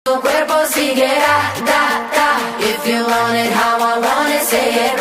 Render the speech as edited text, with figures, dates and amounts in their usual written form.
Tu cuerpo sigue da, da, da. If you want it how I want it, say it.